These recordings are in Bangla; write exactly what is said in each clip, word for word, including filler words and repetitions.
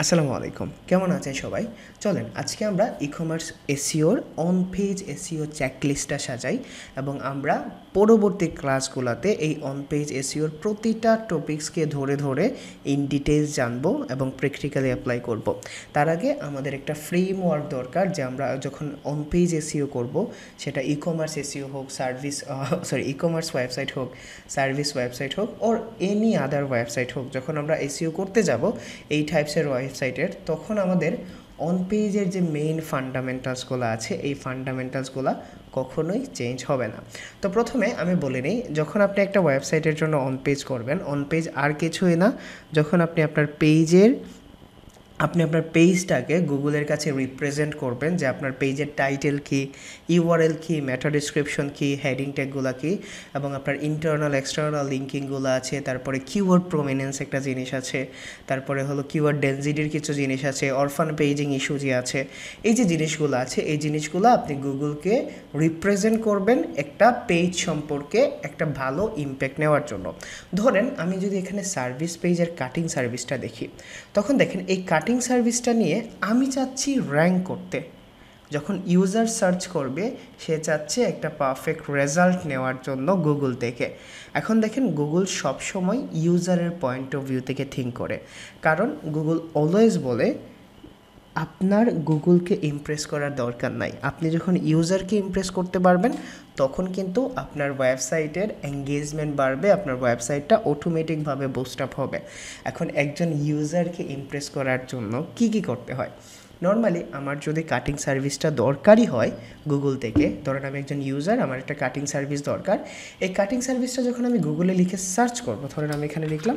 আসসালামু আলাইকুম, কেমন আছেন সবাই? চলেন আজকে আমরা ই-কমার্স এসইওর অন পেজ এসইও চেকলিস্টটা সাজাই এবং আমরা পরবর্তী ক্লাসগুলোতে এই অন পেজ এসইওর প্রতিটা টপিক্সকে ধরে ধরে ইন ডিটেলস জানবো এবং প্র্যাকটিক্যালি অ্যাপ্লাই করব। তার আগে আমাদের একটা ফ্রেমওয়ার্ক দরকার, যে আমরা যখন অন পেজ এসইও করব, সেটা ই-কমার্স এসইও হোক, সার্ভিস সরি ই-কমার্স ওয়েবসাইট হোক, সার্ভিস ওয়েবসাইট হোক, ওর এনি আদার ওয়েবসাইট হোক, যখন আমরা এসইও করতে যাব এই টাইপসের ওয়েবসাইটের, তখন আমাদের অন পেজের যে মেইন ফান্ডামেন্টালসগুলো আছে এই ফান্ডামেন্টালসগুলো কখনোই চেঞ্জ হবে না। তো প্রথমে আমি বলে নিই, যখন আপনি একটা ওয়েবসাইটের জন্য অন পেজ করবেন, অন পেজ আর কিছুই না, যখন আপনি আপনার পেজের আপনি আপনার পেজটাকে গুগলের কাছে রিপ্রেজেন্ট করবেন, যে আপনার পেজের টাইটেল কী, ইউআরএল কী, মেটা ডিসক্রিপশন কী, হেডিং ট্যাগগুলো কী, এবং আপনার ইন্টারনাল এক্সটার্নাল লিঙ্কিংগুলো আছে, তারপরে কিওয়ার্ড প্রমিনেন্স একটা জিনিস আছে, তারপরে হলো কিওয়ার্ড ডেনসিটির কিছু জিনিস আছে, অরফান পেজিং ইস্যু যে আছে, এই যে জিনিসগুলো আছে এই জিনিসগুলো আপনি গুগলকে রিপ্রেজেন্ট করবেন একটা পেজ সম্পর্কে একটা ভালো ইম্প্যাক্ট নেওয়ার জন্য। ধরেন আমি যদি এখানে সার্ভিস পেজের কাটিং সার্ভিসটা দেখি, তখন দেখেন এই কাটিং সার্ভিসটা নিয়ে আমি চাচ্ছি র্যাঙ্ক করতে। যখন ইউজার সার্চ করবে সে চাচ্ছে একটা পারফেক্ট রেজাল্ট নেওয়ার জন্য গুগল থেকে। এখন দেখেন গুগল সবসময় ইউজারের পয়েন্ট অফ ভিউ থেকে থিঙ্ক করে, কারণ গুগল অলওয়েজ বলে আপনার গুগলকে ইমপ্রেস করার দরকার নাই, আপনি যখন ইউজারকে ইমপ্রেস করতে পারবেন তখন কিন্তু আপনার ওয়েবসাইটের এঙ্গেজমেন্ট বাড়বে, আপনার ওয়েবসাইটটা অটোমেটিকভাবে বুস্ট আপ হবে। এখন একজন ইউজারকে ইমপ্রেস করার জন্য কি কি করতে হয়? নর্মালি আমার যদি কাটিং সার্ভিসটা দরকারই হয় গুগল থেকে, ধরেন আমি একজন ইউজার, আমার একটা কাটিং সার্ভিস দরকার, এই কাটিং সার্ভিসটা যখন আমি গুগলে লিখে সার্চ করবো, ধরেন আমি এখানে লিখলাম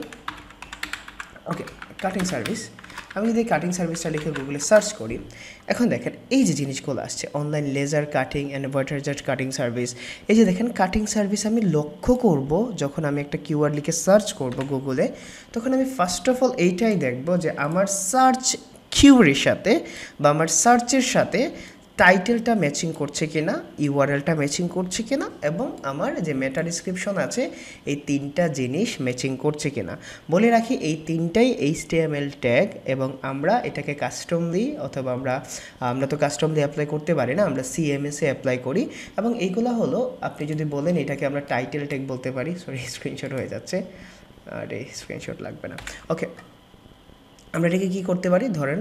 ওকে কাটিং সার্ভিস, আমি যদি কাটিং সার্ভিসটা লিখে গুগলে সার্চ করি, এখন দেখেন এই যে জিনিসগুলো আসছে, অনলাইন লেজার কাটিং অ্যান্ড ভার্টিজার কাটিং সার্ভিস, এই যে দেখেন কাটিং সার্ভিস আমি লক্ষ্য করব যখন আমি একটা কিওয়ার্ড লিখে সার্চ করব গুগলে, তখন আমি ফার্স্ট অফ অল এইটাই দেখব যে আমার সার্চ কিওয়ার্ডের সাথে বা আমার সার্চের সাথে টাইটেলটা ম্যাচিং করছে কিনা, ইউআরএলটা ম্যাচিং করছে কিনা, এবং আমার যে মেটা ডিসক্রিপশন আছে এই তিনটা জিনিস ম্যাচিং করছে কিনা। বলে রাখি এই তিনটাই এইচটিএমএল ট্যাগ, এবং আমরা এটাকে কাস্টম দিই, অথবা আমরা আমরা তো কাস্টম দিয়ে অ্যাপ্লাই করতে পারি না, আমরা সিএমএসে অ্যাপ্লাই করি। এবং এইগুলো হলো, আপনি যদি বলেন এটাকে আমরা টাইটেল ট্যাগ বলতে পারি, সরি স্ক্রিনশট হয়ে যাচ্ছে, আরে স্ক্রিনশট লাগবে না, ওকে আমরা এটাকে কী করতে পারি, ধরেন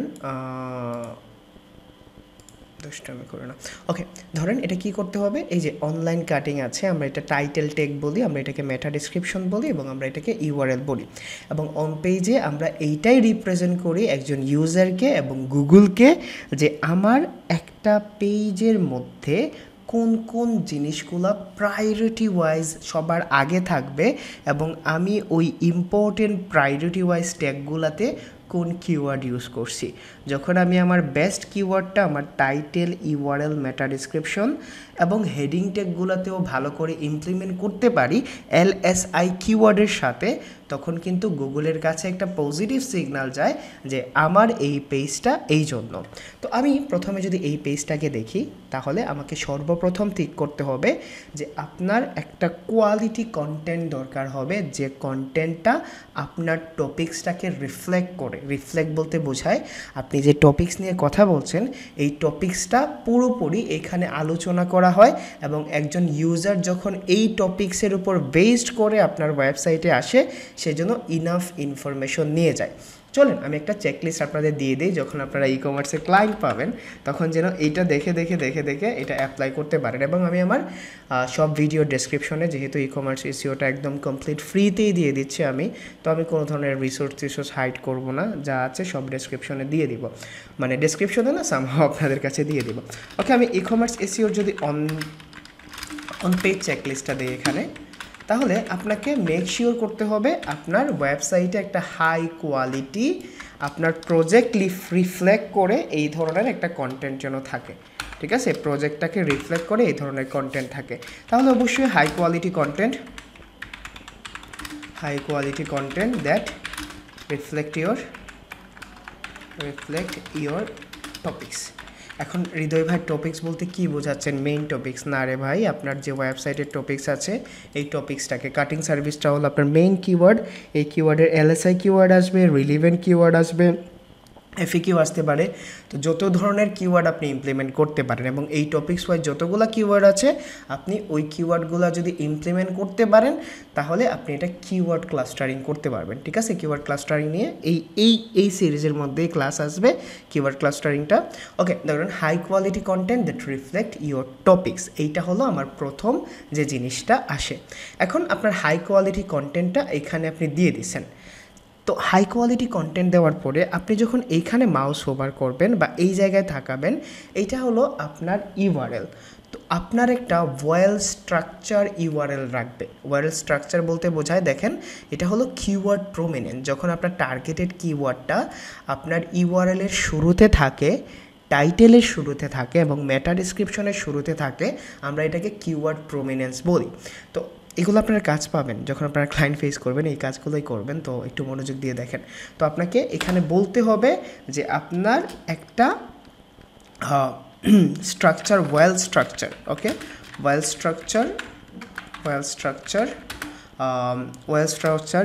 দুষ্টামি করে না, ওকে ধরেন এটা কি করতে হবে, এই যে অনলাইন কাটিং আছে, আমরা এটা টাইটেল ট্যাগ বলি, আমরা এটাকে মেটা ডিসক্রিপশন বলি, এবং আমরা এটাকে ইউআরএল বলি, এবং অন পেজে আমরা এইটাই রিপ্রেজেন্ট করি একজন ইউজারকে এবং গুগলকে, যে আমার একটা পেজের মধ্যে কোন কোন জিনিসগুলো প্রায়োরিটি ওয়াইজ সবার আগে থাকবে, এবং আমি ওই ইম্পর্টেন্ট প্রায়োরিটি ওয়াইজ ট্যাগগুলোতে কোন কিওয়ার্ড ইউজ করছি। যখন আমি আমার বেস্ট কিওয়ার্ডটা আমার টাইটেল, ইউআরএল, মেটা ডিসক্রিপশন এবং হেডিং ট্যাগগুলোতেও ভালো করে ইমপ্লিমেন্ট করতে পারি এলএসআই কিওয়ার্ডের সাথে, তখন কিন্তু গুগলের কাছে একটা পজিটিভ সিগন্যাল যায় যে আমার এই পেজটা এই জন্য। তো আমি প্রথমে যদি এই পেজটাকে দেখি, তাহলে আমাকে সর্বপ্রথম ঠিক করতে হবে যে আপনার একটা কোয়ালিটি কন্টেন্ট দরকার হবে, যে কন্টেন্টটা আপনার টপিক্সটাকে রিফ্লেক্ট করে। রিফ্লেক্ট বলতে বোঝায় আপনি যে টপিক্স নিয়ে কথা বলছেন এই টপিক্সটা পুরোপুরি এখানে আলোচনা করা হয়, এবং একজন ইউজার যখন এই টপিক্সের উপর বেসড করে আপনার ওয়েবসাইটে আসে সেজন্য ইনাফ ইনফরমেশন নিয়ে যায়। চলেন আমি একটা চেকলিস্ট আপনাদের দিয়ে দিই, যখন আপনারা ই কমার্সে ক্লায়েন্ট পাবেন তখন যেন এইটা দেখে দেখে দেখে দেখে এটা অ্যাপ্লাই করতে পারেন। এবং আমি আমার সব ভিডিও ডেসক্রিপশনে, যেহেতু ই কমার্স এসইওটা একদম কমপ্লিট ফ্রিতেই দিয়ে দিচ্ছি আমি, তো আমি কোনো ধরনের রিসোর্স টিসোর্স হাইড করবো না, যা আছে সব ডেসক্রিপশনে দিয়ে দিব, মানে ডেসক্রিপশনে না সামহাও আপনাদের কাছে দিয়ে দিব। ওকে আমি ই কমার্স এসইওর যদি অন অন পেজ চেকলিস্টটা দিই এখানে, তাহলে আপনাকে মেক শিওর করতে হবে আপনার ওয়েবসাইটে একটা হাই কোয়ালিটি, আপনার প্রজেক্ট রিফ্লেক্ট করে এই ধরনের একটা কন্টেন্ট যেন থাকে, ঠিক আছে, প্রজেক্টটাকে রিফ্লেক্ট করে এই ধরনের কন্টেন্ট থাকে, তাহলে অবশ্যই high quality content, high quality content that reflect your reflect your topics. এখন হৃদয় ভাই টপিক্স বলতে কি বোঝাচ্ছেন? মেইন টপিক্স না রে ভাই, আপনার যে ওয়েবসাইটের টপিক্স আছে এই টপিক্সটাকে, কাটিং সার্ভিসটা হলো আপনার মেইন কিওয়ার্ড, এই কিওয়ার্ডের এলএসআই কিওয়ার্ড আসবে, রিলিভেন্ট কিওয়ার্ড আসবে, এফএকিউ আসতে পারে। তো যত ধরনের কিওয়ার্ড আপনি ইমপ্লিমেন্ট করতে পারেন এবং এই টপিকস ওয়াইজ যতগুলো কিওয়ার্ড আছে আপনি ওই কিওয়ার্ডগুলো যদি ইমপ্লিমেন্ট করতে পারেন তাহলে আপনি এটা কিওয়ার্ড ক্লাস্টারিং করতে পারবেন। ঠিক আছে, কিওয়ার্ড ক্লাস্টারিং নিয়ে এই এই এই সিরিজের মধ্যেই ক্লাস আসবে কিওয়ার্ড ক্লাস্টারিংটা। ওকে, ধরুন high quality content that reflect your topics, এইটা হলো আমার প্রথম যে জিনিসটা আসে। এখন আপনার হাই কোয়ালিটি কন্টেন্টটা এখানে আপনি দিয়ে দিচ্ছেন। তো হাই কোয়ালিটি কন্টেন্ট দেওয়ার পরে আপনি যখন এইখানে মাউস ওভার করবেন বা এই জায়গায় থাকাবেন, এইটা হলো আপনার ইউআরএল। তো আপনার একটা ওয়েল স্ট্রাকচার ইউআরএল রাখবে। ওয়েল স্ট্রাকচার বলতে বোঝায়, দেখেন এটা হলো কিওয়ার্ড প্রমিনেন্ট। যখন আপনার টার্গেটেড কিওয়ার্ডটা আপনার ইউআরএলের শুরুতে থাকে, টাইটেলের শুরুতে থাকে এবং মেটা ডিসক্রিপশনের শুরুতে থাকে, আমরা এটাকে কিওয়ার্ড প্রমিনেন্স বলি। তো এগুলো আপনারা কাজ পাবেন যখন আপনারা ক্লায়েন্ট ফেস করবেন, এই কাজগুলোই করবেন। তো একটু মনোযোগ দিয়ে দেখেন। তো আপনাকে এখানে বলতে হবে যে আপনার একটা structure, well structure, okay, well structure, well structure, well structure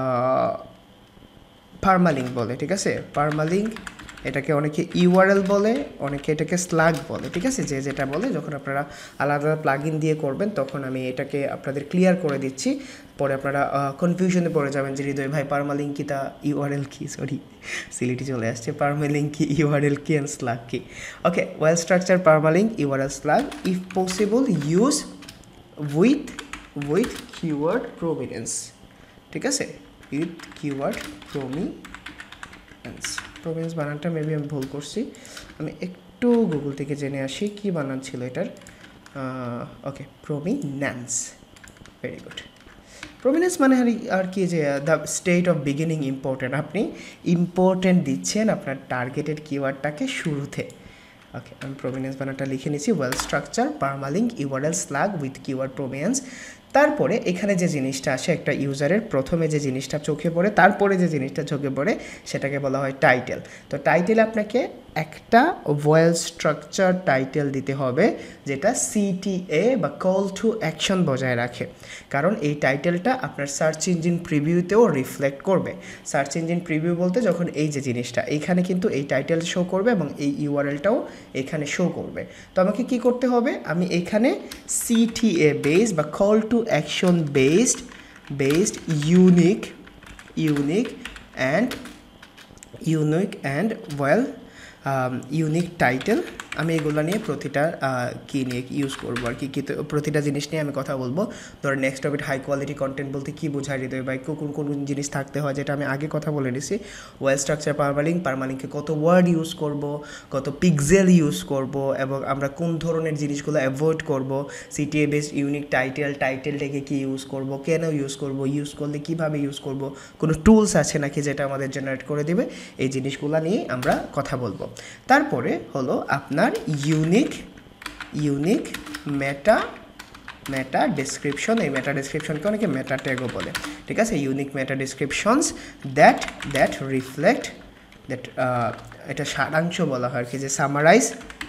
permalink বলে। ঠিক আছে, পারমালিঙ্ক, এটাকে অনেকে ইউআরএল বলে, অনেকে এটাকে স্লাগ বলে। ঠিক আছে, যে যেটা বলে, যখন আপনারা আলাদা প্লাগইন দিয়ে করবেন তখন আমি এটাকে আপনাদের ক্লিয়ার করে দিচ্ছি, পরে আপনারা কনফিউশনে পড়ে যাবেন যে হৃদয় ভাই পারমালিঙ্ক কি, তা ইউআরএল কি, সরি সিলিটি চলে আসছে, পারমালিঙ্ক কি, ইউআরএল কি, অ্যান্ড স্লাগ কি। Okay, well structure, permalink, URL, slug, if possible use with with keyword prominence. ঠিক আছে, উইথ কিওয়ার্ড প্রমিনেন্স। প্রমিনেন্স বানানটা মেবি আমি ভুল করছি, আমি একটু গুগল থেকে জেনে আসি কি বানান ছিল এটার। Okay, prominence, very good. Prominence মানে আর কি, যে the state of beginning important, আপনি ইম্পর্টেন্ট দিচ্ছেন আপনার টার্গেটেড কিওয়ার্ডটাকে শুরুতে। ওকে, আমি প্রমিনেন্স বানানটা লিখে নিচ্ছি, well structure, permalink, URL, slug with keyword prominence. তারপরে এখানে যে জিনিসটা আসে একটা ইউজারের, প্রথমে যে জিনিসটা চোখে পড়ে, তারপরে যে জিনিসটা চোখে পড়ে সেটাকে বলা হয় টাইটেল। তো টাইটেল আপনাকে একটা ওয়েল স্ট্রাকচার টাইটেল দিতে হবে যেটা সিটিএ বা কল টু অ্যাকশন বজায় রাখে, কারণ এই টাইটেলটা আপনার সার্চ ইঞ্জিন প্রিভিউতেও রিফ্লেক্ট করবে। সার্চ ইঞ্জিন প্রিভিউ বলতে যখন এই যে জিনিসটা এইখানে কিন্তু এই টাইটেল শো করবে এবং এই ইউআরএলটাও এখানে শো করবে। তো আমাকে কি করতে হবে, আমি এখানে সিটিএ বেসড বা call to action based based unique unique and unique and well unique title, আমি এগুলো নিয়ে প্রতিটা কী নিয়ে ইউজ করবো আর কি, কী প্রতিটা জিনিস নিয়ে আমি কথা বলবো। ধরো next topic high quality content বলতে কী বোঝায় হৃদয় ভাই, কোন কোন জিনিস থাকতে হয়, যেটা আমি আগে কথা বলে নিছি। ওয়েল স্ট্রাকচার, পারমালিঙ্ক, পারমালিঙ্কে কত ওয়ার্ড ইউজ করব, কত পিক্সেল ইউজ করব এবং আমরা কোন ধরনের জিনিসগুলো অ্যাভয়েড করব। সিটিএ বেসড ইউনিক টাইটেল, টাইটেলটাকে কী ইউজ করব, কেন ইউজ করব, ইউজ করলে কীভাবে ইউজ করব, কোনো টুলস আছে নাকি যেটা আমাদের জেনারেট করে দেবে, এই জিনিসগুলো নিয়ে আমরা কথা বলবো। তারপরে হলো আপনার unique unique meta meta description, এই মেটা ডেসক্রিপশনকে অনেকে মেটা ট্যাগও বলে। ঠিক আছে, unique meta descriptions that that reflect that, এটা সারাংশ বলা হয় আর কি, যে summarize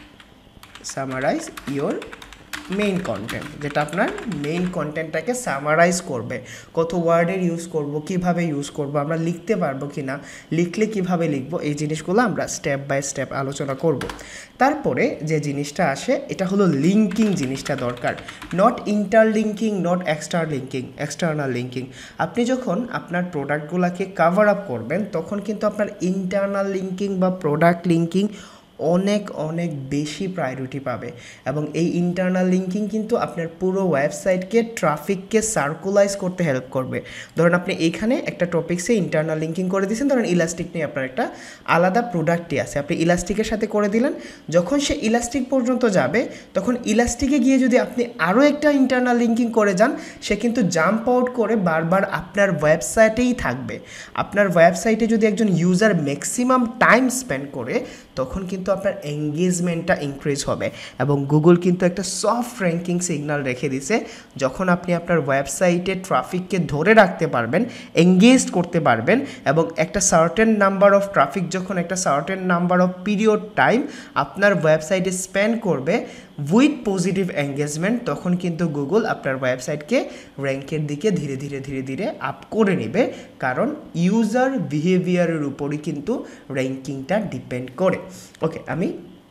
summarize your main content, যেটা আপনার মেইন কন্টেন্টটাকে সামারাইজ করবে। কত ওয়ার্ডের ইউজ করব, কিভাবে ইউজ করব, আমরা লিখতে পারবো কি না, লিখলে কিভাবে লিখবো, এই জিনিসগুলো আমরা স্টেপ বাই স্টেপ আলোচনা করব। তারপরে যে জিনিসটা আসে এটা হলো লিঙ্কিং, জিনিসটা দরকার, not interlinking, not extra linking, external linking. আপনি যখন আপনার প্রোডাক্টগুলোকে কাভার আপ করবেন তখন কিন্তু আপনার ইন্টারনাল লিঙ্কিং বা প্রোডাক্ট লিঙ্কিং অনেক অনেক বেশি প্রায়োরিটি পাবে এবং এই ইন্টারনাল লিঙ্কিং কিন্তু আপনার পুরো ওয়েবসাইটকে, ট্রাফিককে সার্কুলাইজ করতে হেল্প করবে। ধরুন আপনি এইখানে একটা টপিক্সে ইন্টারনাল লিঙ্কিং করে দিয়েছেন, ধরুন ইলাস্টিক নিয়ে আপনার একটা আলাদা প্রোডাক্টই আছে, আপনি ইলাস্টিকের সাথে করে দিলেন, যখন সে ইলাস্টিক পর্যন্ত যাবে তখন ইলাস্টিকে গিয়ে যদি আপনি আরও একটা ইন্টারনাল লিঙ্কিং করে যান, সে কিন্তু জাম্প আউট করে বারবার আপনার ওয়েবসাইটেই থাকবে। আপনার ওয়েবসাইটে যদি একজন ইউজার ম্যাক্সিমাম টাইম স্পেন্ড করে তখন কিন্তু কিন্তু আপনার এঙ্গেজমেন্টটা ইনক্রিজ হবে এবং গুগল কিন্তু একটা সফট র্যাঙ্কিং সিগন্যাল রেখে দিছে যখন আপনি আপনার ওয়েবসাইটে ট্রাফিককে ধরে রাখতে পারবেন, এঙ্গেজ করতে পারবেন এবং একটা সার্টেন নাম্বার অফ ট্রাফিক যখন একটা certain number of period time আপনার ওয়েবসাইটে স্পেন্ড করবে উইথ পজিটিভ এঙ্গেজমেন্ট, তখন কিন্তু গুগল আপনার ওয়েবসাইটকে র্যাঙ্কের দিকে ধীরে ধীরে ধীরে ধীরে আপ করে নেবে, কারণ ইউজার বিহেভিয়ারের উপরই কিন্তু র্যাঙ্কিংটা ডিপেন্ড করে। ওকে, আমি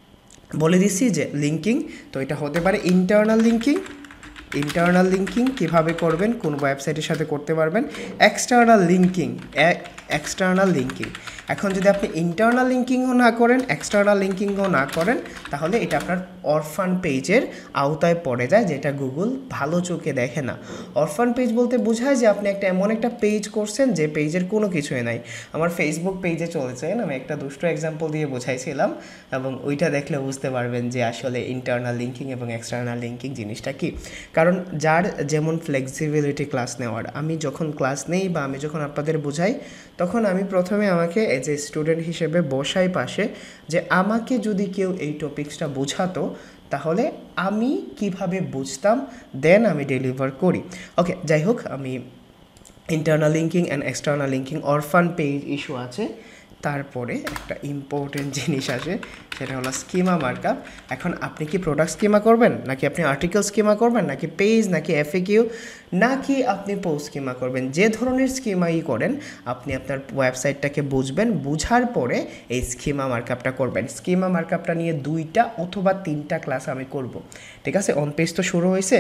বলে দিচ্ছি যে লিঙ্কিং, তো এটা হতে পারে ইন্টারনাল লিঙ্কিং। ইন্টারনাল লিঙ্কিং কীভাবে করবেন, কোন ওয়েবসাইটের সাথে করতে পারবেন। এক্সটার্নাল লিঙ্কিং, এক্সটার্নাল লিঙ্কিং এখন যদি আপনি ইন্টারনাল লিঙ্কিংও না করেন, এক্সটার্নাল লিঙ্কিংও না করেন, তাহলে এটা আপনার অরফান পেজের আওতায় পড়ে যায়, যেটা গুগল ভালো চোখে দেখে না। অরফান পেজ বলতে বোঝায় যে আপনি একটা এমন একটা পেজ করছেন যে পেজের কোনো কিছুই নাই। আমার ফেসবুক পেজে চলেছেন, আমি একটা দুটো এক্সাম্পল দিয়ে বোঝাইছিলাম এবং ওইটা দেখলে বুঝতে পারবেন যে আসলে ইন্টারনাল লিঙ্কিং এবং এক্সটার্নাল লিঙ্কিং জিনিসটা কি। কারণ যার যেমন ফ্লেক্সিবিলিটি ক্লাস নেওয়ার, আমি যখন ক্লাস নেই বা আমি যখন আপনাদের বোঝাই, তখন আমি প্রথমে আমাকে এজ এ স্টুডেন্ট হিসেবে বসাই পাশে, যে আমাকে যদি কেউ এই টপিক্সটা বোঝাতো তাহলে আমি কিভাবে বুঝতাম, দেন আমি ডেলিভার করি। ওকে, যাই হোক, আমি internal linking and external linking, orphan page issue আছে। তারপরে একটা ইম্পর্টেন্ট জিনিস আসে, সেটা হলো স্কিমা মার্কআপ। এখন আপনি কি প্রোডাক্ট স্কিমা করবেন, নাকি আপনি আর্টিকেল স্কিমা করবেন, নাকি পেজ, নাকি এফএকিউ, নাকি আপনি পোস্ট স্কিমা করবেন, যে ধরনের স্কিমাই করেন আপনি আপনার ওয়েবসাইটটাকে বুঝবেন, বুঝার পরে এই স্কিমা মার্কআপটা করবেন। স্কিমা মার্কআপটা নিয়ে দুইটা অথবা তিনটা ক্লাস আমি করব, ঠিক আছে। অন পেজ তো শুরু হয়েছে,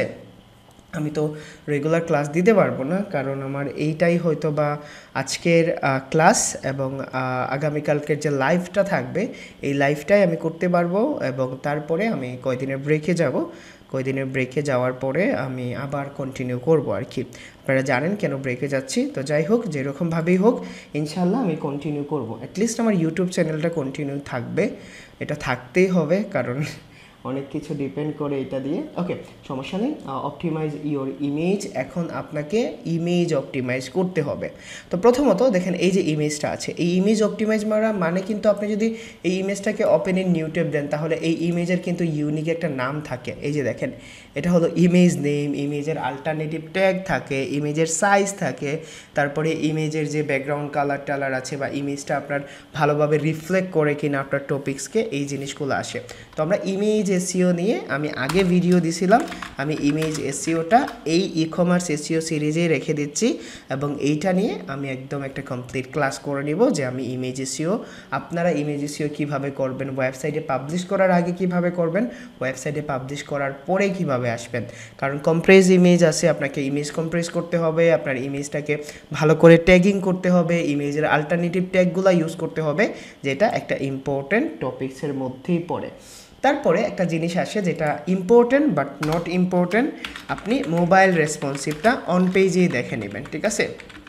আমি তো রেগুলার ক্লাস দিতে পারবো না, কারণ আমার এইটাই হয়তো বা আজকের ক্লাস এবং আগামীকালকের যে লাইভটা থাকবে এই লাইভটাই আমি করতে পারবো, এবং তারপরে আমি কয়দিনের ব্রেকে যাব, কয়দিনের ব্রেকে যাওয়ার পরে আমি আবার কন্টিনিউ করব আর কি। আপনারা জানেন কেন ব্রেকে যাচ্ছি, তো যাই হোক, যেরকমভাবেই হোক ইনশাল্লাহ আমি কন্টিনিউ করব। অ্যাটলিস্ট আমার ইউটিউব চ্যানেলটা কন্টিনিউ থাকবে, এটা থাকতেই হবে, কারণ অনেক কিছু ডিপেন্ড করে এটা দিয়ে। ওকে, সমস্যা নেই। অপটিমাইজ ইওর ইমেজ, এখন আপনাকে ইমেজ অপটিমাইজ করতে হবে। তো প্রথমত দেখেন, এই যে ইমেজটা আছে, এই ইমেজ অপটিমাইজ করা মানে কিন্তু আপনি যদি এই ইমেজটাকে ওপেন ইন নিউ ট্যাব দেন, তাহলে এই ইমেজের কিন্তু ইউনিক একটা নাম থাকে। এই যে দেখেন, এটা হলো ইমেজ নেম, ইমেজের আলটারনেটিভ ট্যাগ থাকে, ইমেজের সাইজ থাকে, তারপরে ইমেজের যে ব্যাকগ্রাউন্ড কালার টালার আছে বা ইমেজটা আপনার ভালোভাবে রিফ্লেক্ট করে কিনা আপনার টপিক্সকে, এই জিনিসগুলো আসে। তো আমরা ইমেজ এসইও নিয়ে আমি আগে ভিডিও দিছিলাম, আমি ইমেজ এসইওটা এই ই কমার্স এসইও সিরিজেই রেখে দিচ্ছি, এবং এইটা নিয়ে আমি একদম একটা কমপ্লিট ক্লাস করে নিব যে আমি ইমেজ এসইও, আপনারা ইমেজ এসইও কীভাবে করবেন, ওয়েবসাইটে পাবলিশ করার আগে কিভাবে করবেন, ওয়েবসাইটে পাবলিশ করার পরে কিভাবে আসবেন। কারণ কম্প্রেস ইমেজ আছে, আপনাকে ইমেজ কম্প্রেস করতে হবে, আপনার ইমেজটাকে ভালো করে ট্যাগিং করতে হবে, ইমেজের আলটারনেটিভ ট্যাগগুলো ইউজ করতে হবে, যেটা একটা ইম্পর্টেন্ট টপিক্সের মধ্যেই পড়ে। তারপরে একটা জিনিস আসে যেটা ইম্পর্টেন্ট বাট নট ইম্পর্টেন্ট, আপনি মোবাইল রেসপন্সিভটা অন পেজেই দেখে নেবেন, ঠিক আছে।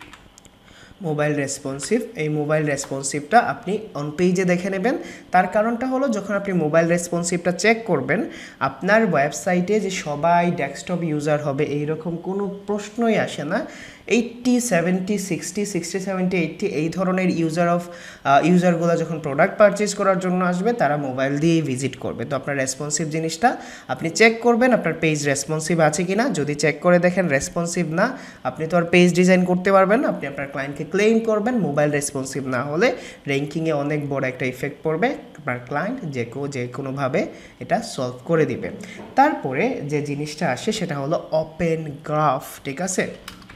মোবাইল রেসপন্সিভ, এই মোবাইল রেসপন্সিভটা আপনি অন পেজে দেখে নেবেন। তার কারণটা হলো, যখন আপনি মোবাইল রেসপন্সিভটা চেক করবেন, আপনার ওয়েবসাইটে যে সবাই ডেস্কটপ ইউজার হবে এইরকম কোনো প্রশ্নই আসে না। Eighty seventy sixty sixty seventy eighty এই ধরনের ইউজার অফ ইউজারগুলো যখন প্রোডাক্ট পারচেজ করার জন্য আসবে, তারা মোবাইল দিয়েই ভিজিট করবে। তো আপনার রেসপন্সিভ জিনিসটা আপনি চেক করবেন, আপনার পেজ রেসপন্সিভ আছে কি না। যদি চেক করে দেখেন রেসপন্সিভ না, আপনি তো আর পেজ ডিজাইন করতে পারবেন না, আপনি আপনার ক্লায়েন্টকে ক্লেম করবেন। মোবাইল রেসপন্সিভ না হলে র্যাঙ্কিংয়ে অনেক বড় একটা ইফেক্ট পড়বে, আপনার ক্লায়েন্ট যে কেউ যে কোনোভাবে এটা সলভ করে দিবে। তারপরে যে জিনিসটা আসে সেটা হলো ওপেন গ্রাফ, ঠিক আছে।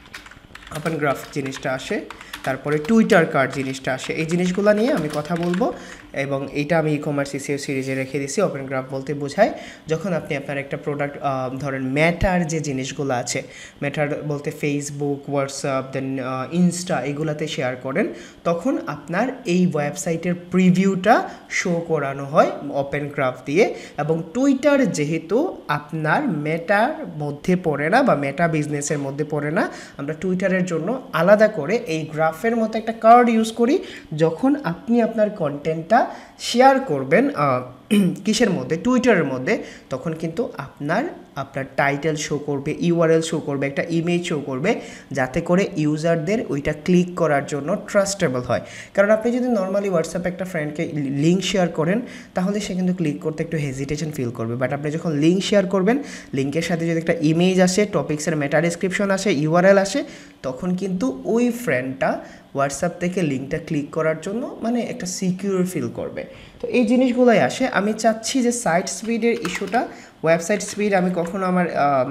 ওপেন গ্রাফ জিনিসটা আসে, তারপরে টুইটার কার্ড জিনিসটা আসে। এই জিনিসগুলো নিয়ে আমি কথা বলবো, এবং এটা আমি ই কমার্স এসইও সিরিজে রেখে দিছি। ওপেন গ্রাফ বলতে বোঝায় যখন আপনি আপনার একটা প্রোডাক্ট, ধরেন মেটার যে জিনিসগুলো আছে, মেটার বলতে ফেসবুক, হোয়াটসঅ্যাপ, দেন ইনস্টা, এগুলাতে শেয়ার করেন, তখন আপনার এই ওয়েবসাইটের প্রিভিউটা শো করানো হয় ওপেন গ্রাফ দিয়ে। এবং টুইটার যেহেতু আপনার মেটার মধ্যে পড়ে না বা মেটা বিজনেসের মধ্যে পড়ে না, আমরা টুইটারের জন্য আলাদা করে এই গ্রাফের মতো একটা কার্ড ইউজ করি। যখন আপনি আপনার কন্টেন্টটা শেয়ার করবেন কিসের মধ্যে, টুইটারের মধ্যে, তখন কিন্তু আপনার আপনার টাইটেল শো করবে, ইউআরএল শো করবে, একটা ইমেজ শো করবে, যাতে করে ইউজারদের ওইটা ক্লিক করার জন্য ট্রাস্টেবল হয়। কারণ আপনি যদি নর্মালি হোয়াটসঅ্যাপে একটা ফ্রেন্ডকে লিঙ্ক শেয়ার করেন তাহলে সে কিন্তু ক্লিক করতে একটু হেজিটেশন ফিল করবে, বাট আপনি যখন লিঙ্ক শেয়ার করবেন, লিঙ্কের সাথে যদি একটা ইমেজ আসে, টপিক্সের মেটা ডিসক্রিপশন আসে, ইউআরএল আসে, তখন কিন্তু ওই ফ্রেন্ডটা হোয়াটসঅ্যাপ থেকে লিঙ্কটা ক্লিক করার জন্য মানে একটা সিকিউর ফিল করবে। তো এই জিনিসগুলোই আসে। আমি চাচ্ছি যে সাইট স্পিডের ইস্যুটা, ওয়েবসাইট স্পিড আমি কখনো আমার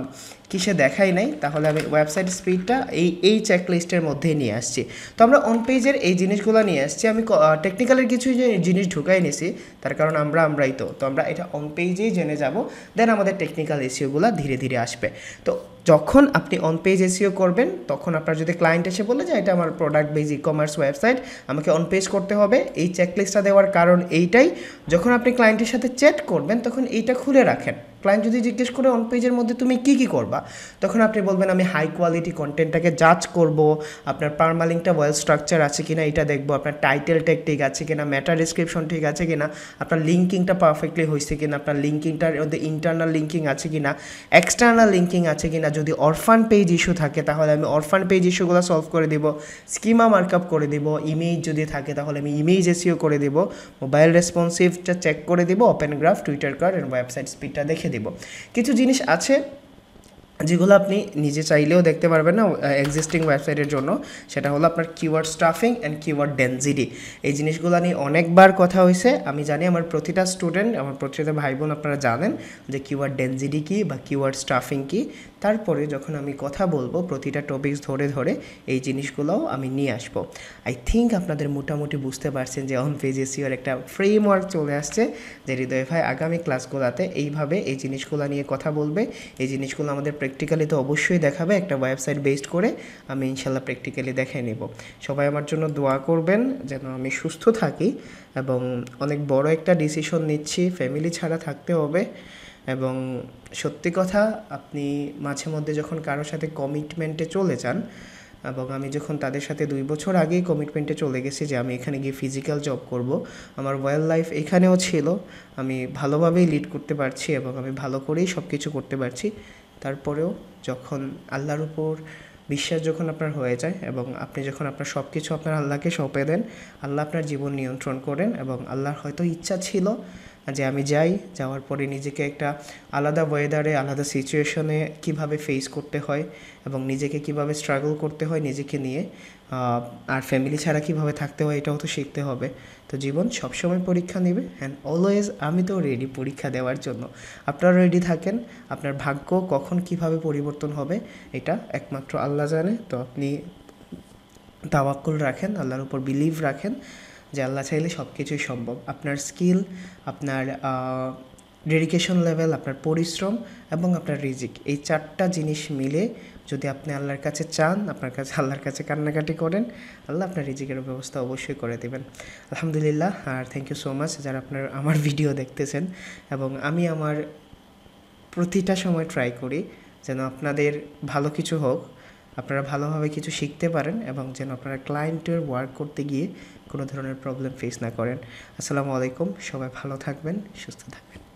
কিসে দেখাই নাই, তাহলে আমি ওয়েবসাইট স্পিডটা এই এই চেকলিস্টের মধ্যেই নিয়ে আসছি। তো আমরা অন পেজের এই জিনিসগুলো নিয়ে আসছি। আমি টেকনিক্যালের কিছু যে জিনিস ঢুকাই নিছি, তার কারণ আমরা আমরাই তো তো আমরা এটা অন পেজেই জেনে যাব, দেন আমাদের টেকনিক্যাল এসইওগুলো ধীরে ধীরে আসবে। তো যখন আপনি অন পেজ এসইও করবেন, তখন আপনার যদি ক্লায়েন্ট এসে বলে যে এটা আমার product base e-commerce website, আমাকে অন পেজ করতে হবে, এই চেকলিস্টটা দেওয়ার কারণ এইটাই, যখন আপনি ক্লায়েন্টের সাথে চ্যাট করবেন তখন এইটা খুলে রাখেন। ক্লায়েন্ট যদি জিজ্ঞেস করে অন পেজের মধ্যে তুমি কী কী করবা, তখন আপনি বলবেন আমি হাই কোয়ালিটি কন্টেন্টটাকে জাজ করব, আপনার পারমালিংটা ওয়েল স্ট্রাকচার আছে কিনা এটা দেখবো, আপনার টাইটেল ট্যাগ ঠিক আছে কিনা, মেটা ডিসক্রিপশন ঠিক আছে কিনা, আপনার লিঙ্কিংটা পারফেক্টলি হয়েছে কিনা, আপনার লিঙ্কিংটার মধ্যে ইন্টারনাল লিঙ্কিং আছে কিনা, এক্সটার্নাল লিঙ্কিং আছে কিনা। যদি অরফান পেজ ইস্যু থাকে তাহলে আমি অরফান পেজ ইস্যুগুলো সলভ করে দেব, স্কিমা মার্কআপ করে দেব, ইমেজ যদি থাকে তাহলে আমি ইমেজ এসইও করে দেব, মোবাইল রেসপন্সিভটা চেক করে দেব, open graph, Twitter card and website স্পিডটা দেখে দেব। কিছু জিনিস আছে যেগুলো আপনি নিজে চাইলেও দেখতে পারবেন না এক্সিস্টিং ওয়েবসাইটের জন্য, সেটা হলো আপনার keyword stuffing and keyword density. এই জিনিসগুলো নিয়ে অনেকবার কথা হয়েছে, আমি জানি আমার প্রতিটা স্টুডেন্ট, আমার প্রতিটা ভাই বোন আপনারা জানেন যে কিওয়ার্ড ডেনসিটি কী বা কিওয়ার্ড স্টাফিং কী। তারপরে যখন আমি কথা বলবো প্রতিটা টপিকস ধরে ধরে এই জিনিসগুলোও আমি নিয়ে আসবো। আই থিঙ্ক আপনাদের মোটামুটি বুঝতে পারছেন যে অন পেজ এসইওর একটা ফ্রেমওয়ার্ক চলে আসছে, যে হৃদয় ভাই আগামী ক্লাসগুলোতে এইভাবে এই জিনিসগুলো নিয়ে কথা বলবে। এই জিনিসগুলো আমাদের প্র্যাকটিক্যালি তো অবশ্যই দেখাবে, একটা ওয়েবসাইট বেসড করে আমি ইনশাল্লাহ প্র্যাকটিক্যালি দেখাই নেব। সবাই আমার জন্য দোয়া করবেন যেন আমি সুস্থ থাকি, এবং অনেক বড় একটা ডিসিশন নিচ্ছি, ফ্যামিলি ছাড়া থাকতে হবে। এবং সত্যি কথা, আপনি মাঝে মধ্যে যখন কারোর সাথে কমিটমেন্টে চলে যান, এবং আমি যখন তাদের সাথে দুই বছর আগেই কমিটমেন্টে চলে গেছি যে আমি এখানে গিয়ে ফিজিক্যাল জব করব, আমার ওয়েল লাইফ এখানেও ছিল, আমি ভালোভাবেই লিড করতে পারছি এবং আমি ভালো করেই সব কিছু করতে পারছি। তারপরেও যখন আল্লাহর উপর বিশ্বাস যখন আপনার হয়ে যায় এবং আপনি যখন আপনার সব কিছু আপনার আল্লাহকে সঁপে দেন, আল্লাহ আপনার জীবন নিয়ন্ত্রণ করেন, এবং আল্লাহর হয়তো ইচ্ছা ছিল যে আমি যাই, যাওয়ার পরে নিজেকে একটা আলাদা ওয়েদারে, আলাদা সিচুয়েশনে কিভাবে ফেস করতে হয় এবং নিজেকে কিভাবে স্ট্রাগল করতে হয় নিজেকে নিয়ে, আর ফ্যামিলি ছাড়া কিভাবে থাকতে হয় এটাও তো শিখতে হবে। তো জীবন সবসময় পরীক্ষা নেবে, অ্যান্ড অলওয়েজ আমি তো রেডি পরীক্ষা দেওয়ার জন্য। আপনারা রেডি থাকেন, আপনার ভাগ্য কখন কিভাবে পরিবর্তন হবে এটা একমাত্র আল্লাহ জানে। তো আপনি তাওয়াক্কুল রাখেন, আল্লাহর উপর বিলিভ রাখেন যে আল্লাহ চাইলে সব কিছুই সম্ভব। আপনার স্কিল, আপনার ডেডিকেশন লেভেল, আপনার পরিশ্রম এবং আপনার রিজিক, এই চারটা জিনিস মিলে যদি আপনি আল্লাহর কাছে চান, আপনার কাছে আল্লাহর কাছে কান্নাকাটি করেন, আল্লাহ আপনার রিজিকের ব্যবস্থা অবশ্যই করে দেবেন। আলহামদুলিল্লাহ। আর থ্যাংক ইউ সো মাচ যারা আপনার আমার ভিডিও দেখতেছেন, এবং আমি আমার প্রতিটা সময় ট্রাই করি যেন আপনাদের ভালো কিছু হোক, আপনারা ভালোভাবে কিছু শিখতে পারেন, এবং যেন আপনারা ক্লায়েন্টের ওয়ার্ক করতে গিয়ে কোনো ধরনের প্রবলেম ফেস না করেন। আসসালামু আলাইকুম, সবাই ভালো থাকবেন, সুস্থ থাকবেন।